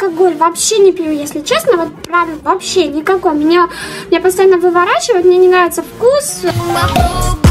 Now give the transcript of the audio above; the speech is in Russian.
алкоголь вообще не пью, если честно, вот правда, вообще никакой. Меня постоянно выворачивает, мне не нравится вкус.